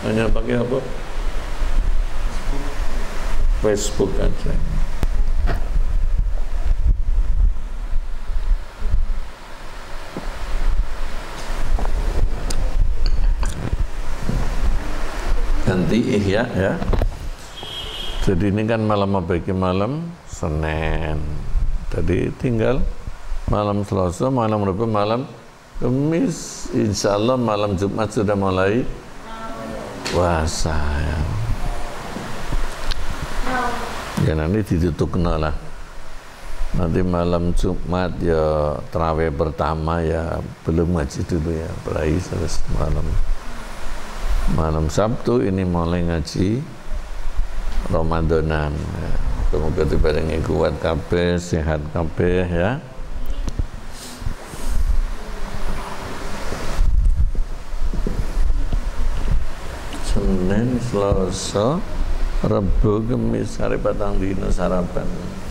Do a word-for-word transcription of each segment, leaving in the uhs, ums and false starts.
Hanya pakai apa? Facebook aja. Ganti ihya ya. Jadi ini kan malam apa iki? Malam Senin. Jadi tinggal malam Selasa, malam Rabu, malam Kamis. Insya Allah malam Jumat sudah mulai puasa ya. Ya nanti ditutup lah. Nanti malam Jumat ya terawih pertama ya belum ngaji dulu ya. Berai terus malam malam Sabtu ini mulai ngaji Ramadanan ya. Semoga dibarengi kuat kabeh, sehat kabeh ya. Senin, Selasa, Rabu, Kamis, hari patang dino sarapan.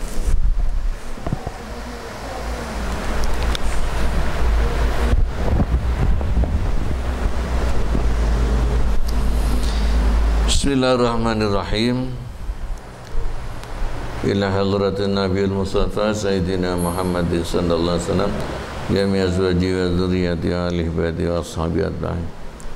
Bismillahirrahmanirrahim. Ila hadratin Nabiul Mustafa Sayyidina Muhammad sallallahu alaihi wasallam jami azwaji wa dzurriyyati alihi baiti wa ashabi ajma'in.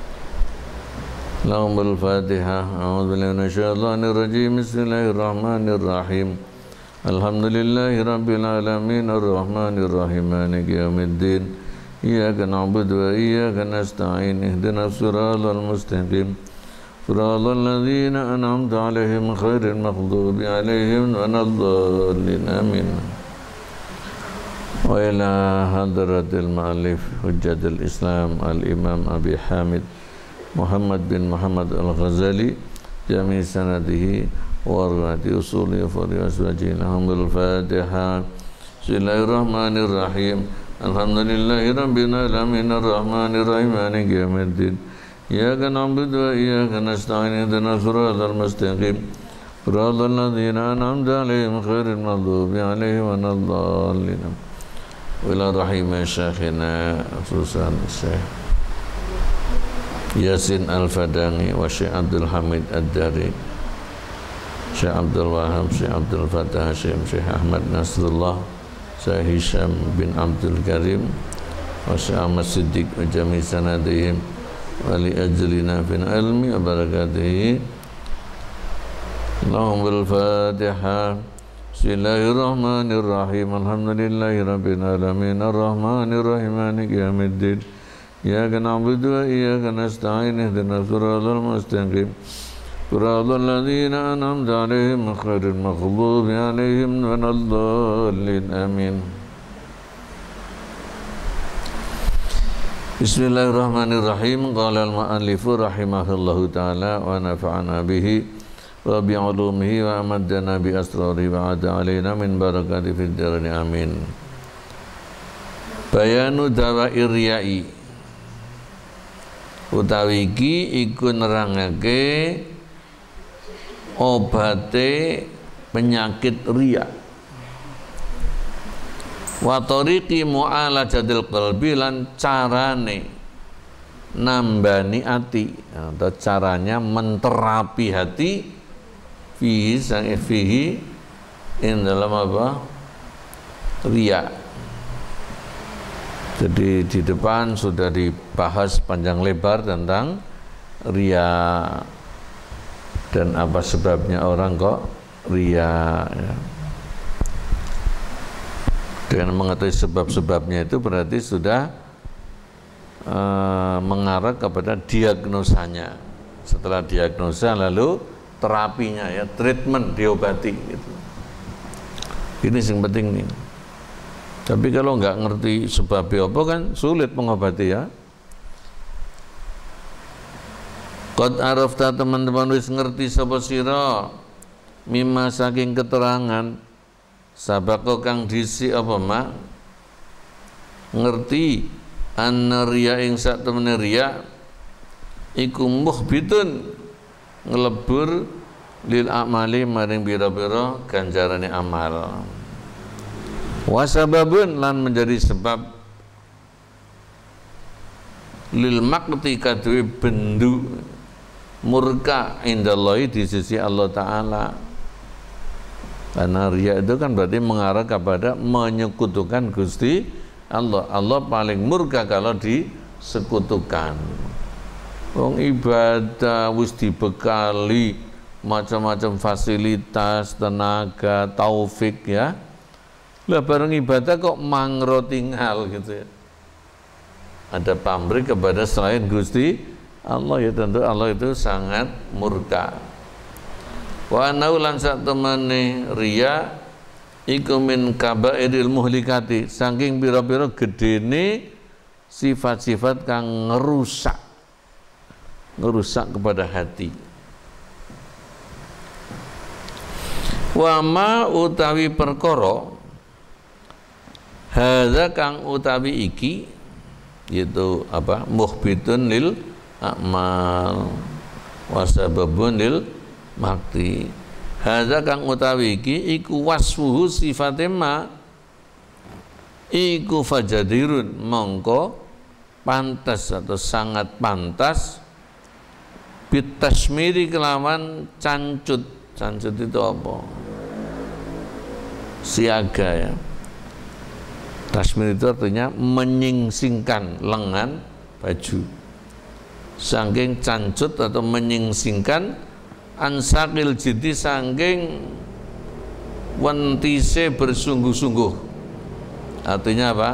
Lahumul Fatihah. A'udzu billahi minasyaitonir rajim. Bismillahirrahmanirrahim. Alhamdulillahi rabbil alamin arrahmanir rahim maliki yaumiddin. Iyyaka na'budu wa iyyaka nasta'in. Ihdinas siratal mustaqim. Siratal ladzina an'amta 'alaihim ghairil maghdubi 'alaihim waladdallin. Amin. Wa ila hadratil ma'alif hujjatul Islam al-Imam Abi Hamid Muhammad bin Muhammad Al-Ghazali jami sanadihi wa arwati usuli wa aswaji. Alhamdulillah. Fatiha. Bismillahirrahmanirrahim. Alhamdulillahi rabbil alamin arrahmanir rahim maliki yaumiddin. Iyyaka na'budu wa iyyaka nasta'in. Ihdinas siratal mustaqim. Siratal ladzina an'amta 'alaihim ghairil maghdubi 'alaihim waladdallin. Wa ila rahimah syekhina khususan Syekh Yasin Al-Fadangi wa Syekh Abdul Hamid Ad-Dari, Syekh Abdul Wahab, Syekh Abdul Fattah Hashim, Syekh Ahmad Nasrullah, Syekh Hisham bin Abdul Karim wa Syekh Ahmad Siddiq wa jami sanadihim wa li ajlina fin ilmi wa barakatihi. Allahumma al-Fatiha. Bismillahirrahmanirrahim. Alhamdulillahi rabbil alamin arrahmanir rahim maliki yaumiddin. Iyyaka na'budu wa iyyaka nasta'in. Ihdinas siratal mustaqim. Siratal ladzina an'amta 'alaihim ghairil maghdubi 'alaihim waladdallin. Amin. Bismillahirrahmanirrahim. Qala al-mu'allifu rahimahullahu ta'ala wa nafa'ana bihi wa bi'ulumihi wa amaddana bi asrari wa ada alaina min barakati fid darain. Amin. Bayanu dawa'ir riya'i. Utawi iki iku nerangake obate penyakit riya. Wa tariqi mu'alajatil qalbi, lan carane nambani ati atau caranya menterapi hati fihi sang fihi in dalam apa? Riya. Jadi di depan sudah dibahas panjang lebar tentang riya dan apa sebabnya orang kok riya ya. Dengan mengetahui sebab-sebabnya itu berarti sudah uh, mengarah kepada diagnosanya. Setelah diagnosa lalu terapinya ya, treatment, diobati gitu. Ini yang penting nih. Tapi kalau nggak ngerti sebabnya apa kan sulit mengobati ya. Qad arafta, teman-teman wis ngerti sapa sira mimma saking keterangan sabako kang disi apa mak ngerti anna riya ing sak temene riya iku muhbitun ngelebur lil amali maring bira-bira ganjarane amal. Wasababun, lan menjadi sebab lil maqti kadue bendu murka indallahi di sisi Allah Ta'ala. Karena riya itu kan berarti mengarah kepada menyekutukan Gusti Allah. Allah paling murka kalau disekutukan. Wong ibadah wis dibekali macam-macam fasilitas, tenaga, taufik ya. Lah bareng ibadah kok mangro tinggal gitu ya. Ada pamrih kepada selain Gusti Allah, ya tentu Allah itu sangat murka. Wa anau lan sak temene riya iku min kabairil muhlikati, saking pira-pira gedene sifat-sifat kang ngerusak ngerusak kepada hati. Wa ma utawi perkara hadza kang utawi iki yaitu apa muhbitun lil a'mal wa sababun lil makti. Hadza kang utawi iki iku wasfuhu sifate ma iku fajadirun, mongko pantas atau sangat pantas bitasmiri kelawan cancut. Cancut itu apa? Siaga ya. Tasmir itu artinya menyingsingkan lengan baju. Saking cancut atau menyingsingkan ansakil jidi, saking wentise bersungguh-sungguh. Artinya apa?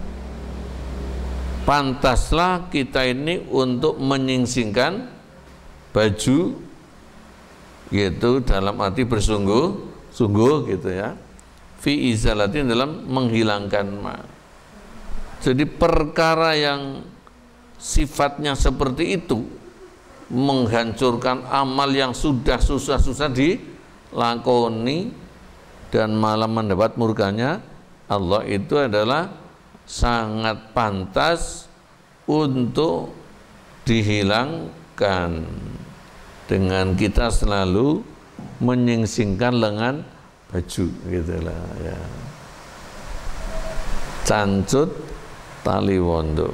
Pantaslah kita ini untuk menyingsingkan baju, gitu, dalam arti bersungguh-sungguh gitu ya. Fi izalatin, dalam menghilangkan ma. Jadi perkara yang sifatnya seperti itu, menghancurkan amal yang sudah susah-susah dilakoni dan malah mendapat murkanya Allah, itu adalah sangat pantas untuk dihilangkan dengan kita selalu menyingsingkan lengan baju, gitulah ya. Cancut tali wondo.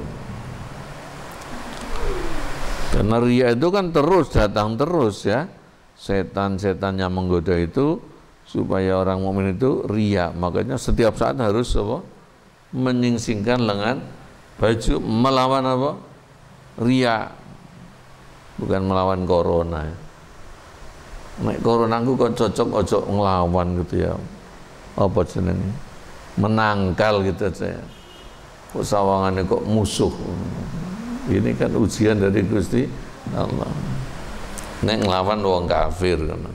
Karena riya itu kan terus datang terus ya. Setan-setan yang menggoda itu supaya orang mukmin itu riya. Makanya setiap saat harus apa? Menyingsingkan lengan baju, melawan apa? Riya. Bukan melawan corona. Nek corona ku kok cocok ojo ngelawan gitu ya. Apa jenenge? Menangkal gitu aja. Kok sawangannya kok musuh. Ini kan ujian dari Gusti Allah. Nek nglawan wong kafir kan.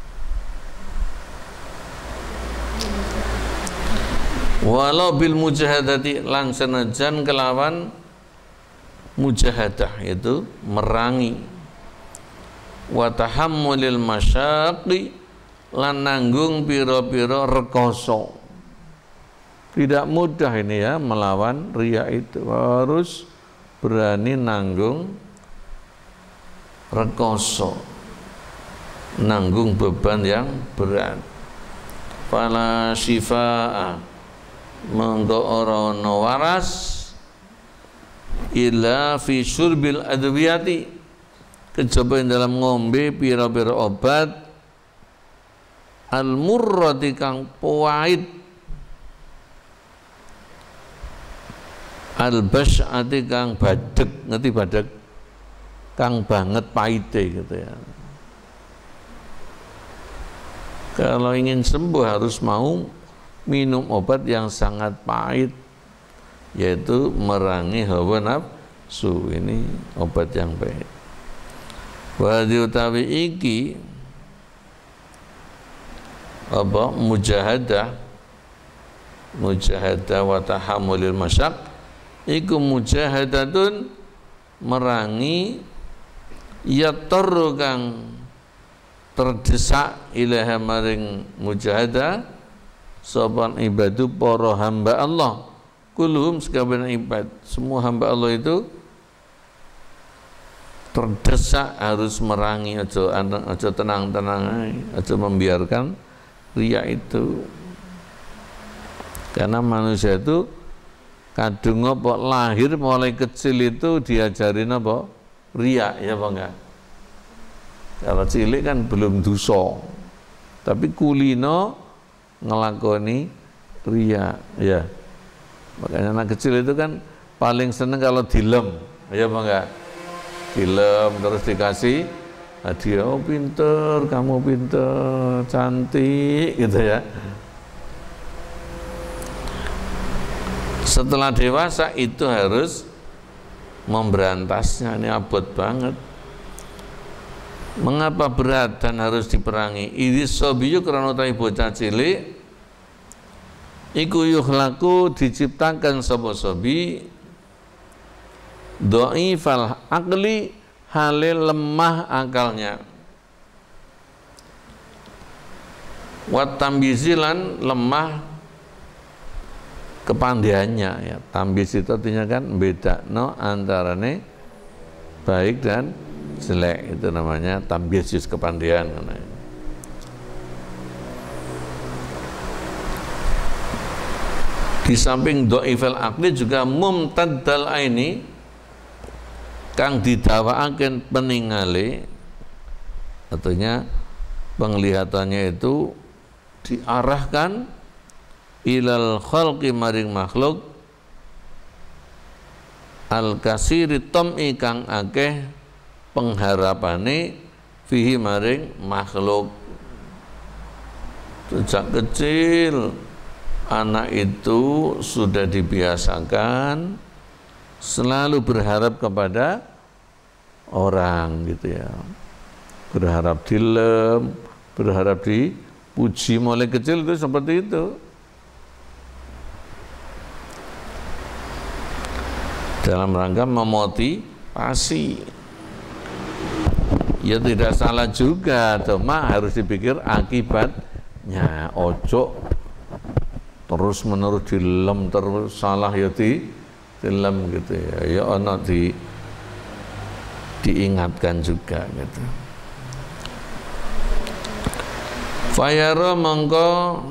Walau bil mujahadati, lan senajan kelawan mujahadah, itu merangi, wa tahammulil masyaqi, lan nanggung pira-pira rekoso. Tidak mudah ini ya melawan riya itu, harus berani nanggung rekoso, nanggung beban yang berat. Fala syifaa, monggo ora ana waras illa fi syurbil adwiyati, kejaba dalam ngombe pira-pira obat al murrati kang pahit, al basyati kang badeg, ngerti badeg, kang banget pahite gitu ya. Kalau ingin sembuh harus mau minum obat yang sangat pahit, yaitu merangi hawa nafsu. Ini obat yang pahit. Wa diutawi iki apa mujahadah, mujahadah wa tahammulil masyaq, iku mujahadatun merangi yatarru kang terdesak ilaha maring mujahadah sopan ibadu para hamba Allah, kulhum sekabehane ibad, semua hamba Allah itu terdesak harus merangi, aja aja tenang-tenang, aja membiarkan riya itu. Karena manusia itu kadung apa lahir mulai kecil itu diajarin apa? Riya, ya apa enggak? Kalau cilik kan belum dosa, tapi kulino ngelakoni riya, ya. Makanya anak kecil itu kan paling seneng kalau dilem, ya apa enggak? Dilem terus dikasih hadiah, oh pinter, kamu pinter, cantik, gitu ya. Setelah dewasa itu harus memberantasnya, ini abot banget. Mengapa berat dan harus diperangi? Idis sobiyu karena utai bocah cilik iku yukhlaku diciptakan sapa sobi dhaifal akli hale lemah akalnya, wat tambizilan lemah kepandaiannya, ya. Tambiz itu artinya kan beda no antarane baik dan jelek, itu namanya tambiz, kepandaian. Di samping dhaifal akli juga mumtaddal aini kang didawakaken peningale, artinya penglihatannya itu diarahkan ilal khalqi maring makhluk al kasiri tom'i kang akeh pengharapane fihi maring makhluk. Sejak kecil anak itu sudah dibiasakan selalu berharap kepada orang, gitu ya, berharap dilem, berharap dipuji. Mulai kecil itu seperti itu. Dalam rangka memotivasi. Ya tidak salah juga, cuma harus dipikir akibatnya. Ojo terus menerus dilem terus, salah ya di dilem, gitu ya. Ya ono di diingatkan juga, gitu. Fayara mongko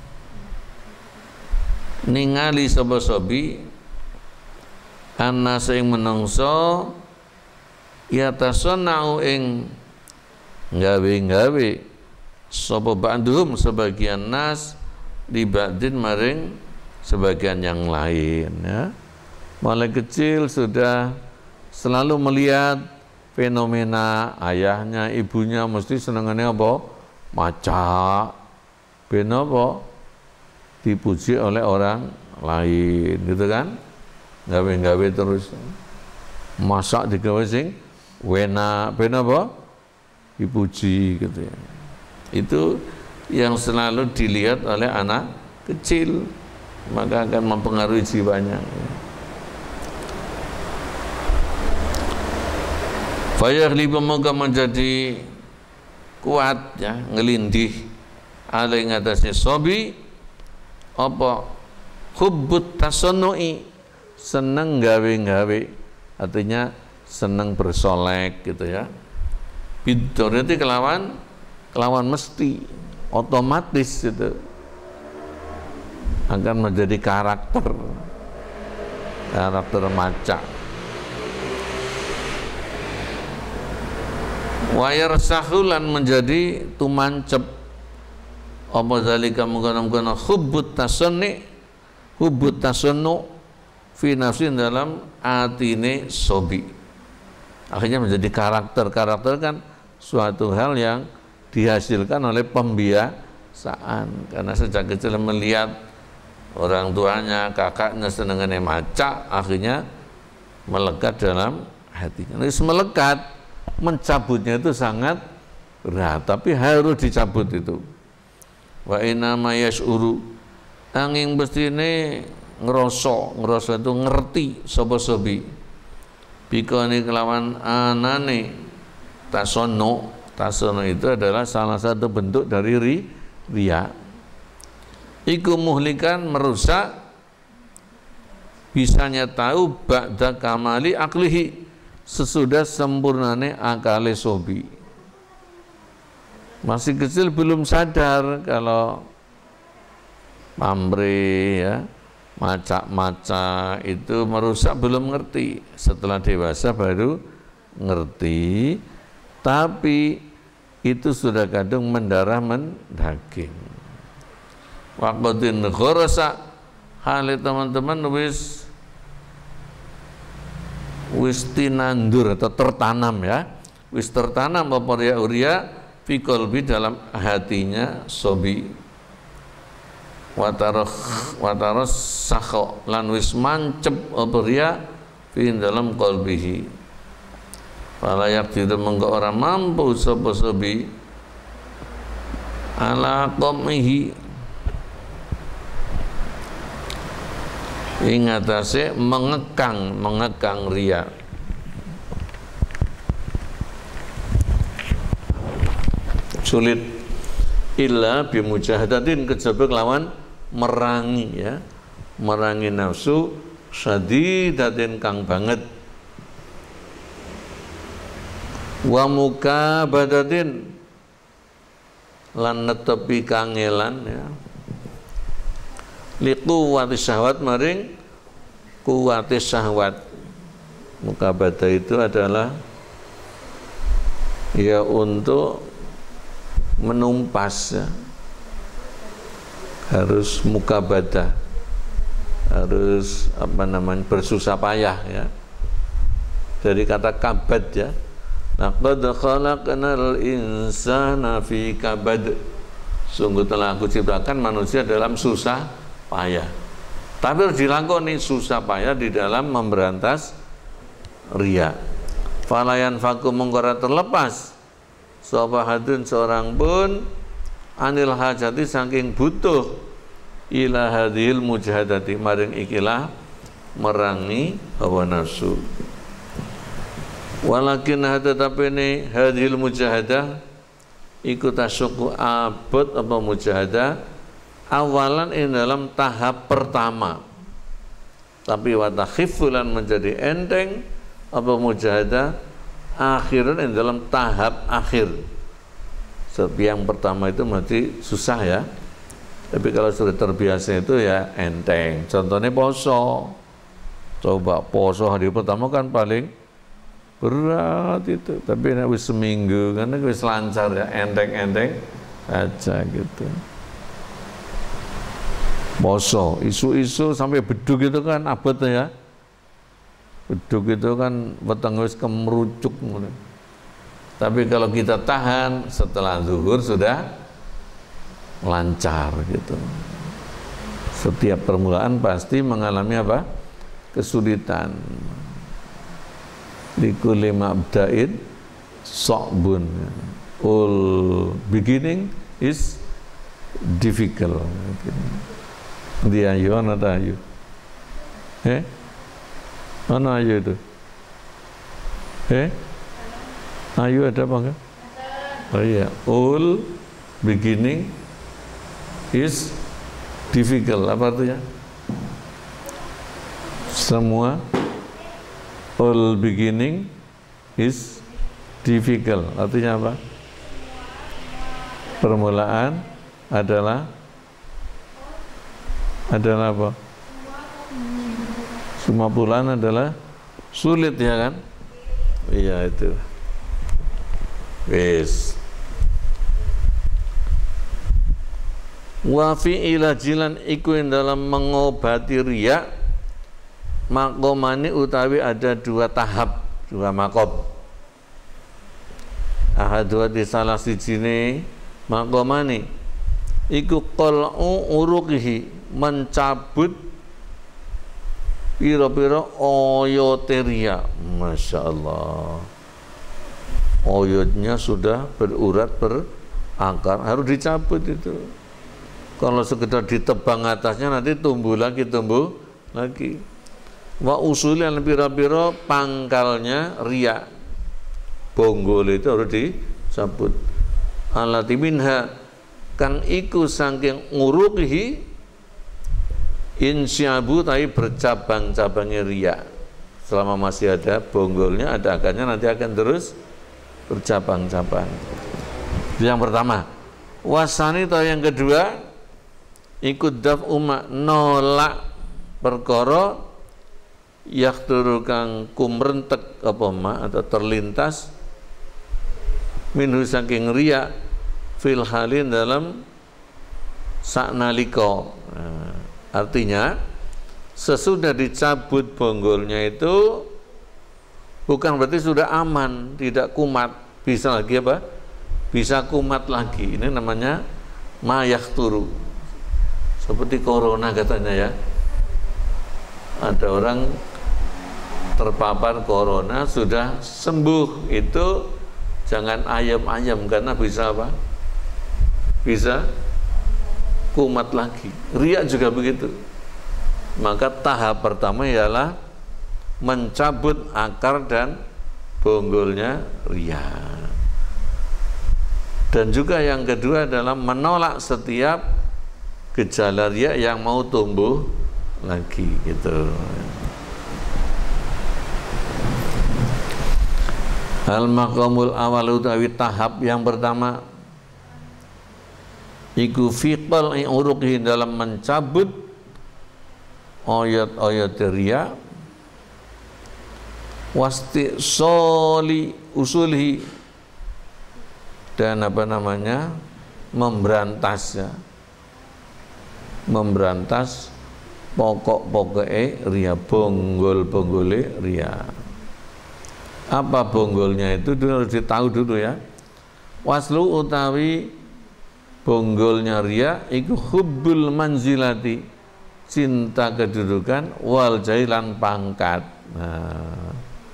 ningali sapa sobi ana sing menungso ya tasannau ing gawe-gawe sapa ba'dhum sebagian nas di ba'din maring sebagian yang lain, ya. Mulai kecil sudah selalu melihat fenomena ayahnya, ibunya mesti senengannya apa? Maca. Ben apa? Dipuji oleh orang lain, gitu kan? Gawe-gawe terus masak digawe sing wena, ben apa? Dipuji, gitu ya. Itu yang selalu dilihat oleh anak kecil, maka akan mempengaruhi jiwanya. Fayaghlibu maka menjadi kuat, ya, ngelindih alai ngatasnya sobi apa hubbut tasannu'i, seneng gawe-gawe, artinya seneng bersolek, gitu ya. Bidor itu kelawan kelawan mesti otomatis itu akan menjadi karakter karakter maca. Wayar sahulan menjadi tumancep apa zalika mungkana-mungkana hubbut tasanni hubbut tasannu fi nafsin dalam atine sobi, akhirnya menjadi karakter. Karakter kan suatu hal yang dihasilkan oleh pembiasaan, karena sejak kecil melihat orang tuanya, kakaknya senengannya maca, akhirnya melekat dalam hatinya. Ini melekat, mencabutnya itu sangat berat, tapi harus dicabut itu. Wa inna ma yash'uru angin bestine ngeroso, ngeroso itu ngerti sapa sobi bikone kelawan anane tasono. Tasono itu adalah salah satu bentuk dari ri, riya. Iku muhlikan, merusak, bisanya tahu ba'da kamali aklihi, sesudah sempurnane akale sobi. Masih kecil belum sadar kalau pamrih, ya, maca-maca itu merusak, belum ngerti. Setelah dewasa baru ngerti. Tapi itu sudah kadung mendarah mendaging. Waqatin ghurasa hale teman-teman wis wis tinandur atau tertanam ya, wis tertanam apa ya uria fi qalbi dalam hatinya sobi, wataroh wataros sakho lan wis mancep apa ria fi dalam qalbihi, falayak tidak mengko orang mampu sapa sobi ala qamihi ingatase mengekang mengekang ria. Sulit illa bimujahadatin kejaba lawan merangi ya, merangi nafsu syadidatin kang banget, wa mukabadatin lan netepi kangelan ya, liquwati syahwat maring kuwati syahwat. Mukabadah itu adalah ya untuk menumpas ya. Harus mukabadah, harus apa namanya bersusah payah ya. Dari kata kabad ya, laqad khalaqnal insana fi kabad, sungguh telah aku ciptakan manusia dalam susah payah. Tapi harus dilakoni susah payah di dalam memberantas riya. Falayan faku mengkora terlepas sopahadun seorang pun anil hajati saking butuh ila hadhil mujahadati maring ikilah merangi hawa nafsu. Walakin tetapi ini hadhil mujahadah ikut asyuku abad apa mujahadah awalan ini dalam tahap pertama, tapi watakhifulan menjadi enteng apa mujahadah akhiran ini dalam tahap akhir. Sebab yang pertama itu masih susah ya, tapi kalau sudah terbiasa itu ya enteng. Contohnya poso, coba poso hari pertama kan paling berat itu, tapi nek wis seminggu kan wis lancar ya, enteng-enteng aja gitu. Poso isu-isu sampai beduk itu kan abot ya, beduk itu kan weteng wis kemerucuk. Tapi kalau kita tahan setelah zuhur sudah lancar gitu. Setiap permulaan pasti mengalami apa? Kesulitan. Likulli mabda'in sa'bun. All beginning is difficult. Dia ayu, mana tak ayu? Eh? Mana ayu itu? Eh? Ayu ada apa enggak? Oh iya, all beginning is difficult. Apa artinya? Semua all beginning is difficult. Artinya apa? Permulaan adalah adalah apa? Semua permulaan adalah sulit ya kan? Iya itu. Wis. Wa fi ilajilan iku dalam mengobati riya makomani utawi ada dua tahap, dua makom. Ahadua di salah sijine makomani iku qal'u uruqihi, mencabut piro-piro oyote riya. Masya Allah, oyotnya sudah berurat berakar, harus dicabut itu. Kalau sekedar ditebang atasnya nanti tumbuh lagi, tumbuh lagi. Wa usulian pira-pira pangkalnya riya, bonggol itu harus dicabut. Alati minha kang iku saking nguruqihi insyabu tapi bercabang-cabangnya riya. Selama masih ada bonggolnya, ada akarnya, nanti akan terus bercabang-cabang. Itu yang pertama. Wasani atau yang kedua ikut daf umak nolak perkara yakhturu kang kumrentek apa ma atau terlintas minhu saking riya fil halin dalam saknaliko. Nah, artinya sesudah dicabut bonggolnya itu bukan berarti sudah aman, tidak kumat, bisa lagi apa? Bisa kumat lagi. Ini namanya mayak turu. Seperti corona katanya ya. Ada orang terpapar corona sudah sembuh, itu jangan ayam-ayam karena bisa apa? Bisa kumat lagi. Riya juga begitu. Maka tahap pertama ialah mencabut akar dan bonggolnya riya. Dan juga yang kedua adalah menolak setiap gejala riya yang mau tumbuh lagi gitu. Al maqamul awal utawi tahap yang pertama iku fiqal uruqhi dalam mencabut ayat-ayat riya wasti soli usulhi dan apa namanya memberantas ya memberantas pokok-pokoknya riya, bonggol-bonggolnya riya. Apa bonggolnya itu dulu harus ditahu dulu ya. Waslu utawi bonggolnya riya iku hubbul manzilati, cinta kedudukan, wal jailan pangkat. Nah,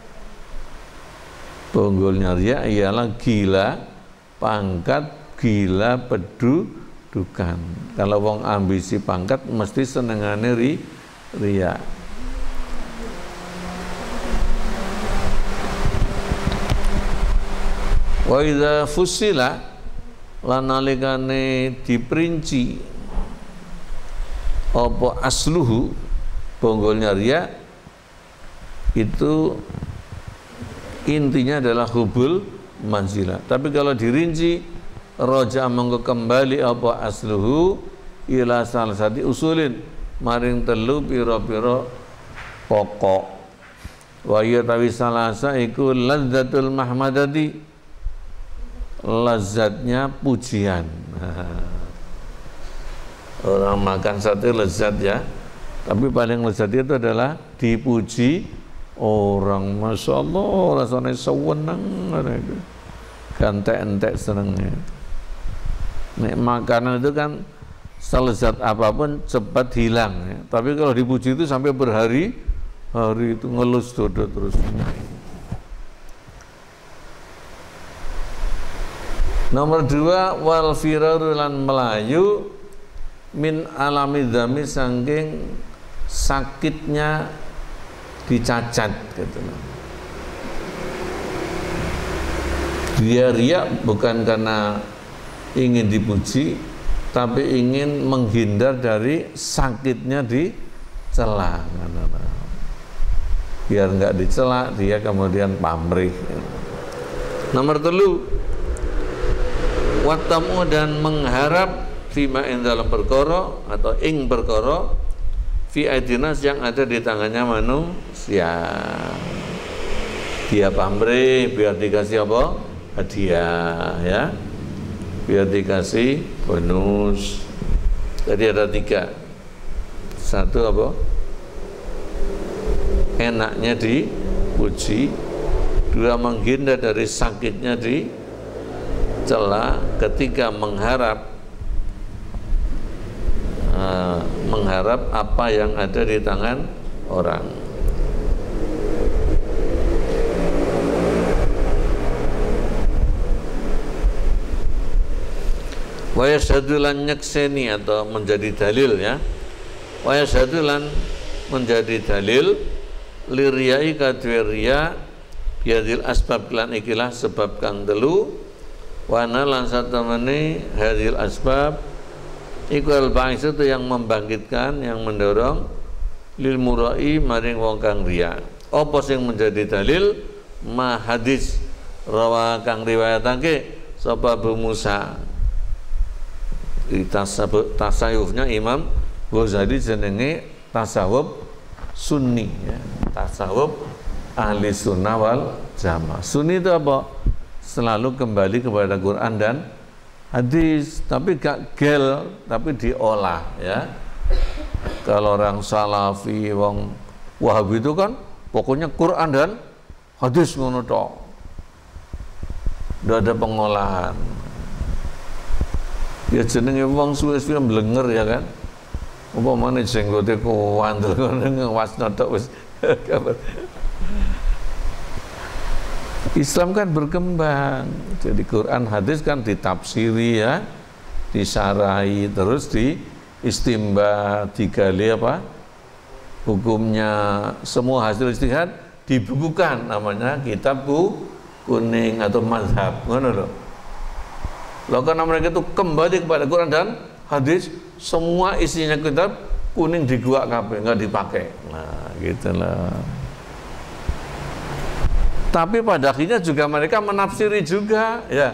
bonggolnya riya ialah gila pangkat, gila pedudukan. Kalau wong ambisi pangkat mesti senengane ri riya. Wa idza fusila lan nalikane diperinci apa asluhu bonggolnya riya itu intinya adalah hubul manzilah. Tapi kalau dirinci roja mengko kembali apa asluhu ila salah satu usulin maring telu pira-pira pokok. Wa ya tawi salasa iku lazzatul mahmadati, lazatnya pujian. Nah, orang makan sate lezat ya, tapi paling lezat itu adalah dipuji orang. Masya Allah rasanya sewenang gantek-entek senengnya. Nek makanan itu kan selezat apapun cepat hilang ya. Tapi kalau dipuji itu sampai berhari-hari itu ngelus dodo terus. Nomor dua, wal firaru lan melayu min alami dzami saking sakitnya dicacat gitu. Dia riak bukan karena ingin dipuji, tapi ingin menghindar dari sakitnya dicela. Biar nggak dicela, dia kemudian pamrih. Nomor telu, watamu dan mengharap fima in dalam perkara atau ing perkara fi aidinas yang ada di tangannya manusia. Dia pamrih biar dikasih apa? Hadiah ya. Biar dikasih bonus. Jadi ada tiga. Satu apa? Enaknya dipuji. Dua, menghindar dari sakitnya di celah. Ketiga, mengharap uh, mengharap apa yang ada di tangan orang. Wa yashhadu lan nyakseni atau menjadi dalil ya. Wa yashhadu lan menjadi dalil liriyai kadwe riya biadil asbab lan ikilah sebab kang telu. Wana lan satamani hadil asbab iku al-ba'is itu yang membangkitkan, yang mendorong lil murai maring wong kang riya. Apa sing menjadi dalil? Ma hadis rawa kang riwayatake sapa Abu Musa. Di tasawufnya Imam Ghazali jenenge tasawuf sunni ya. Tasawuf ahli sunnah wal jamaah. Sunni itu apa? selalu kembali kepada Quran dan hadis, tapi gak gel, tapi diolah ya. Kalau orang Salafi, wong Wahabi itu kan pokoknya Quran dan hadis ngono tok. Ndak ada pengolahan. Ya jenenge wong suwe-suwe mblenger ya kan. Umpamane jenggote kuwandel ngono wasna tok wis. Islam kan berkembang. Jadi Quran hadis kan ditafsiri ya, disarai, terus di istimba, digali apa? Hukumnya, semua hasil ijtihad dibukukan, namanya kitab kuning atau mazhab. Ngono lho. Loh karena mereka itu kembali kepada Quran dan hadis, semua isinya kitab kuning diguak kabeh, enggak dipakai. Nah, gitulah. Tapi pada akhirnya juga mereka menafsiri juga, ya.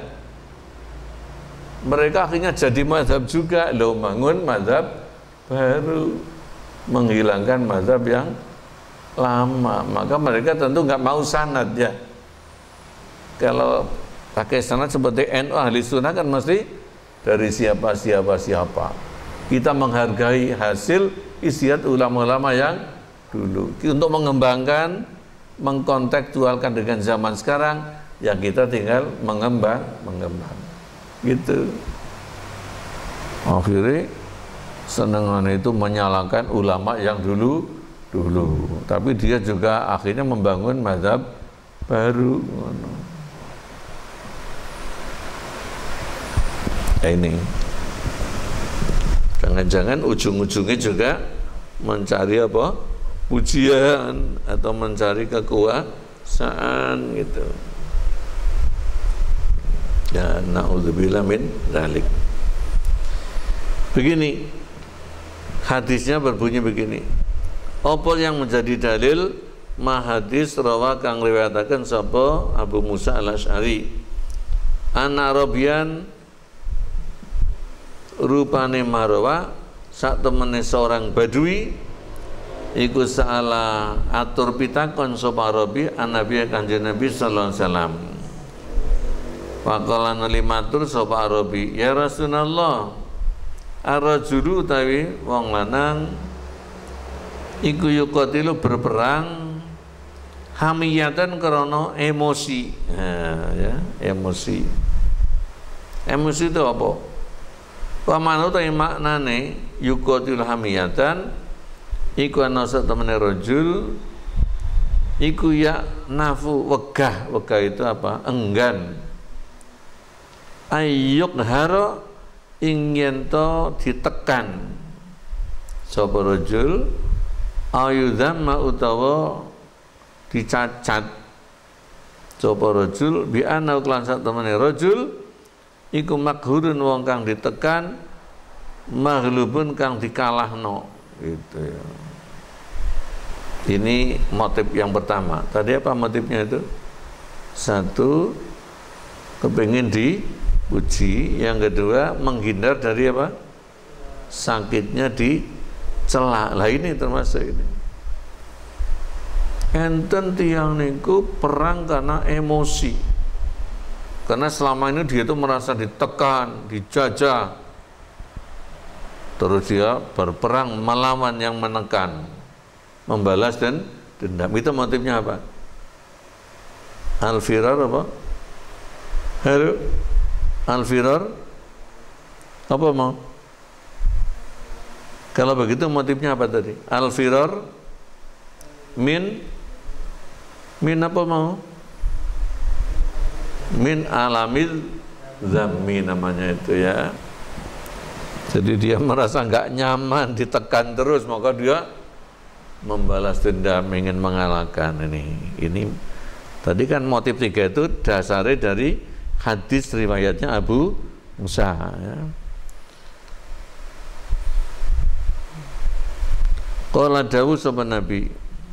Mereka akhirnya jadi mazhab juga, loh bangun mazhab baru, menghilangkan mazhab yang lama. Maka mereka tentu nggak mau sanad ya. Kalau pakai sanad seperti N U ahli sunnah kan mesti dari siapa siapa siapa. Kita menghargai hasil ijtihad ulama-ulama yang dulu. Untuk mengembangkan, mengkontekstualkan dengan zaman sekarang, ya kita tinggal mengembang, mengembang. Gitu. Akhirnya senengan itu menyalahkan ulama yang dulu dulu, tapi dia juga akhirnya membangun mazhab baru. Nah, ini jangan-jangan ujung-ujungnya juga mencari apa? Pujian atau mencari kekuasaan gitu. Ya, na'udzubillah min dzalik. Begini, hadisnya berbunyi begini. Apa yang menjadi dalil ma hadis rawa kang riwayataken sapa Abu Musa Al-Asy'ari. Ana Arabian rupane marwa sak temene seorang badui iku salah atur pitakon sapa Arabi Nabi Kanjeng Nabi sallallahu alaihi wasallam. Faqala nalimatur sapa Arabi, ya Rasulullah, ar-rajulu tawi wong lanang iku yuqatilu berperang hamiyatan karena emosi. Nah, ya, emosi. Emosi itu apa? Wa manut maknane yuqatilu hamiyatan iku ana satemene rajul iku ya nafu wegah. Wegah itu apa? Enggan. Ayyuk haro ingin to ditekan sapa rajul ayudzamma utawa dicacat sapa rajul bi ana lan sak temene rajul iku maghurun wong kang ditekan maghlubun kang dikalahno gitu ya. Ini motif yang pertama. Tadi apa motifnya itu? Satu, kepingin dipuji. Yang kedua, menghindar dari apa? Sakitnya dicela. Lah ini termasuk ini. Enten tiang niku perang karena emosi. Karena selama ini dia itu merasa ditekan, dijajah. Terus dia berperang melawan yang menekan, membalas dan dendam. Itu motifnya apa? Al-firar apa? Halo? Al-firar apa mau? Kalau begitu motifnya apa tadi? Al-firar min min apa mau? Min alamil zammi namanya itu ya. Jadi dia merasa nggak nyaman, ditekan terus, maka dia membalas dendam, ingin mengalahkan. Ini ini tadi kan motif tiga itu dasarnya dari hadis riwayatnya Abu Musa ya. Qala dawu sapa Nabi.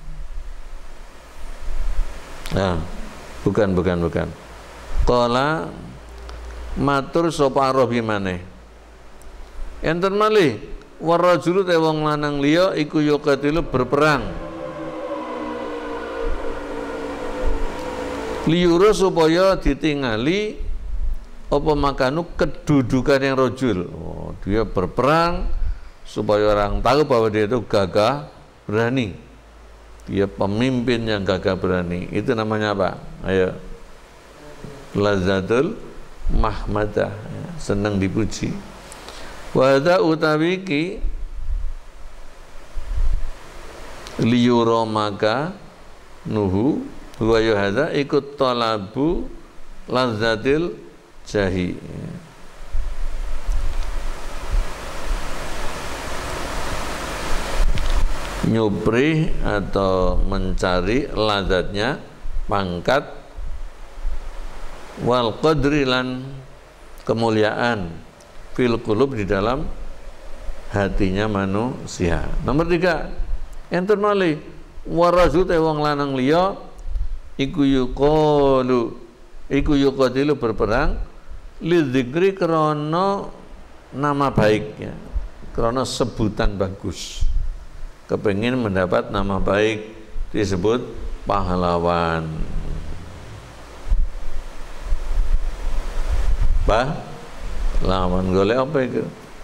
Nah, bukan bukan bukan. Qala matur sapa Arabi maneh. Enten malih warajulu te wong lanang liya iku yuqatilu berperang liyura supaya ditingali apa makanu kedudukan yang rojul. Oh, dia berperang supaya orang tahu bahwa dia itu gagah berani. Dia pemimpin yang gagah berani. Itu namanya apa? Ayo. Lazatul mahmadah, senang dipuji. Wa hadza utawi ki liyura maka nuhu wa hadza ikut talabu lazatil jahi. Nyupri atau mencari lazatnya pangkat wal qadri lan kemuliaan fil qulub di dalam hatinya manusia. Nomor tiga, enten malih warajut wong lanang liya iku yuqalu iku yuqatilu berperang lidzikri krana nama baiknya, krana sebutan bagus. Kepengin mendapat nama baik disebut pahlawan. Pahlawan golek apa itu?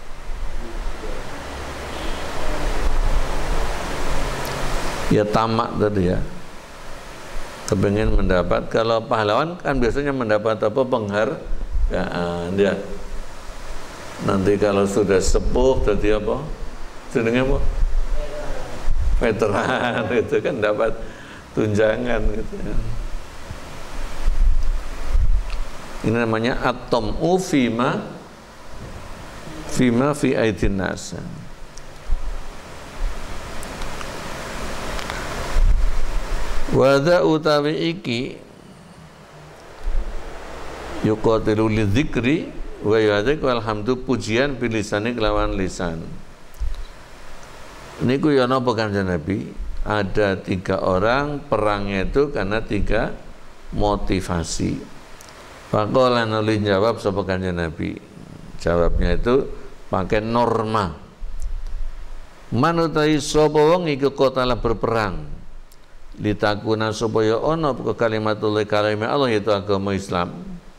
Ya tamak tadi ya. Kepengin mendapat, kalau pahlawan kan biasanya mendapat apa, penghargaan dia. Nanti kalau sudah sepuh jadi apa? Jenenge apa? Veteran itu kan dapat tunjangan gitu ya. Ini namanya at-tam'u fima fima fi aidin nas. Wa dza utawi iki yuqatilu lidzikri wa yadzik walhamdu pujian bilisani kelawan lisan. Niku ya napa Kanjeng Nabi? Ada tiga orang perangnya itu karena tiga motivasi. Faqala nuli jawab sapa Kanjeng Nabi. Jawabnya itu pakai norma. Manutai sapa wong iku kotala berperang. Litakuna supaya ana kalimatul kalimah Allah itu agama Islam.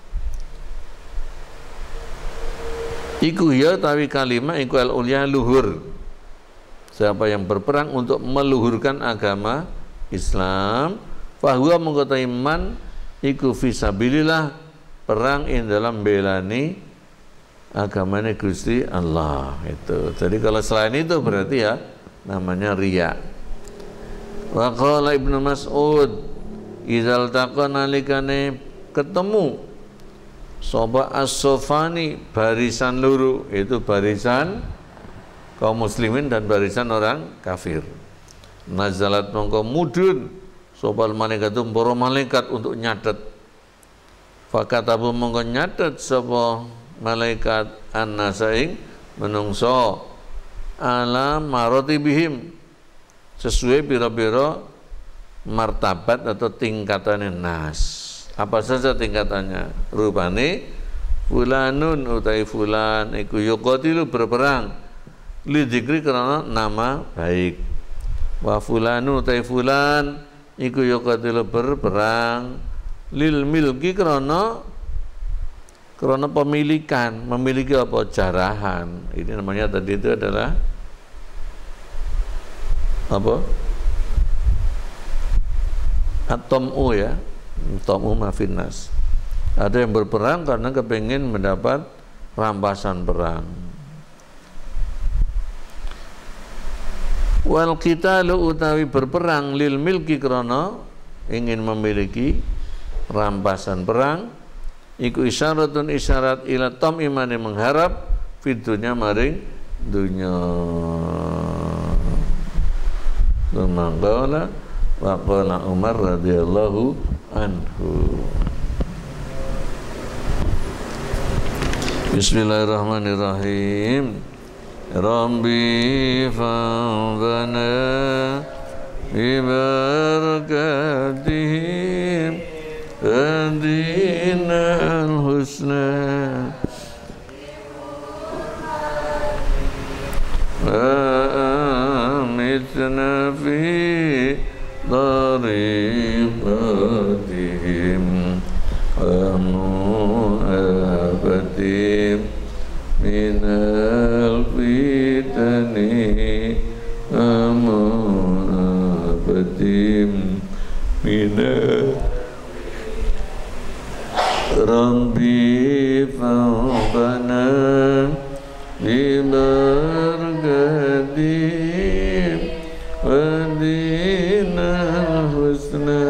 Iku ya tawi kalimah iku al ulya luhur. Siapa yang berperang untuk meluhurkan agama Islam, fahuwa mengkotai man iku fisabilillah, perang in dalam belani agamanya Gusti Allah itu. Jadi kalau selain itu berarti ya namanya riya. Wa qala Ibnu Mas'ud idzal taqana likane ketemu soba as-sofani barisan luru, itu barisan kaum muslimin dan barisan orang kafir. Nazalat mongko mudun sopal malaikatu para malaikat untuk nyatet. Fakatabu mongko nyatet sapa malaikat an-nasaing menungso ala maratibihim sesuai biro-biro martabat atau tingkatannya nas. Apa saja tingkatannya? Rupane fulanun utai fulan iku yuqatilu berperang lidzikri karena nama baik. Wa fulanu utai fulan iku yuqatilu berperang lil milki karena karena pemilikan, memiliki apa? Jarahan. Ini namanya tadi itu adalah apa? At-tam'u ya. Tam'u mafinnas. Ada yang berperang karena kepingin mendapat rampasan perang. Wal qitalu utawi berperang lil milki krana ingin memiliki rampasan perang iku isyaratun isyarat ila tam imane mengharap fidunya maring dunya. Mangkala wa qala Umar radhiyallahu anhu. Bismillahirrahmanirrahim. Rabbi fa'dhana bibarakatihim adina al-husna amitna fi tariqatihim ومؤافة من الفتن ومؤافة من ربي فوقنا ببركتهم ودين الحسنى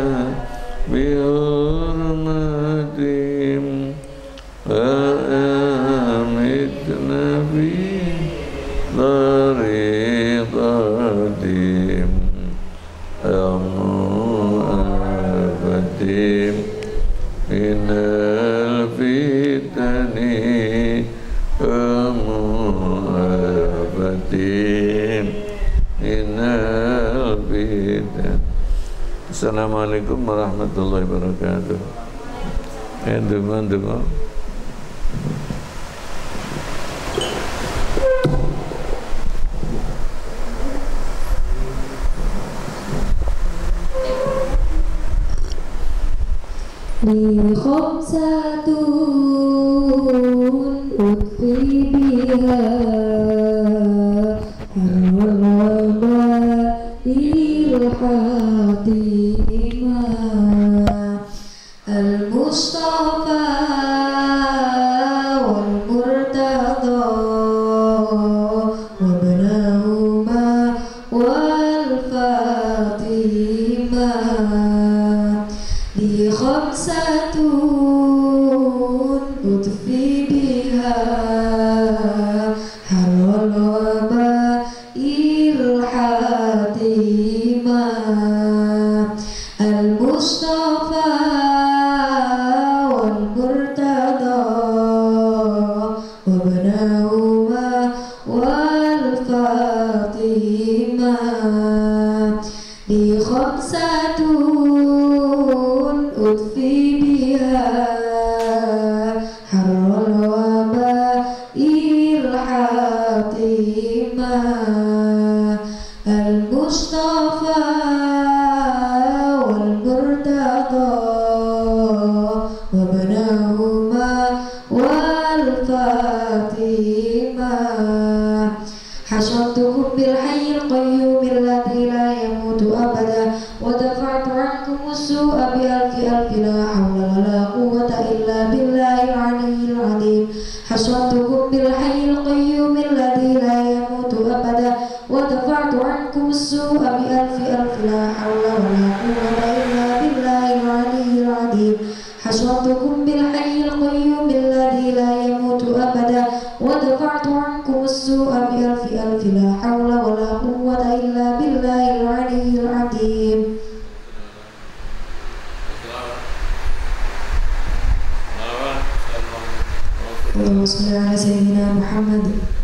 بحرمتهم وأمتنا في طريقتهم ومؤافتهم من الفتن ومؤافتهم من الفتن. Assalamualaikum warahmatullahi wabarakatuh. Endungan-dungan. Li khamsatun utfi biha harwalaba ilhatimah al-Mustafa wal-Murtada wabnahuma wal-Fatimah li khamsatun utfi biha harwal waba ilhatimah al-Mustafa wal-Murtada wabnahuma wal-Fatimah li khamsatun utfi biha harwal waba ilhatimah al-Mustafa wal-Murtada wabnahuma wal-Fatimah hasyatukum bil hayyil qayyum alladzi la yamutu abada wa dafa'tu ankum as-su'a bi alfi alfi la hawla wa la quwwata illa billahi al-'aliyyil 'azim hasyatukum bil hayyil qayyum alladzi la yamutu abada wa dafa'tu ankum as-su'a bi alfi alfi la hawla wa la quwwata illa billahi al-'aliyyil 'azim hasyatukum bil hayyil qayyum alladzi la yamutu abada wa dafa'tu ankum as-su'a bi alfi alfi la hawla wa la quwwata illa billahi al-'aliyyil 'azim. Allahumma shalli ala sayyidina Muhammad.